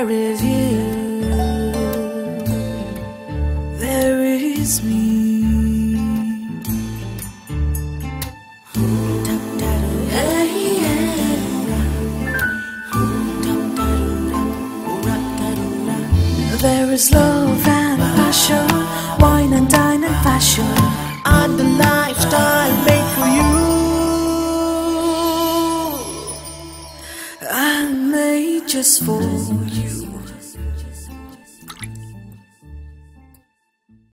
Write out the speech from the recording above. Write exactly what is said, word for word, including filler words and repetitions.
there is you, there is me. There is love and passion, wine and dine and fashion, and the lifestyle made for you, and made just for you.